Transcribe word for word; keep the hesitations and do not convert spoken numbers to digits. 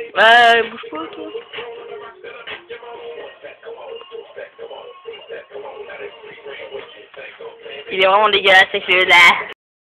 Bah, bouge pas, toi. Il est vraiment dégueulasse, ce jeu-là.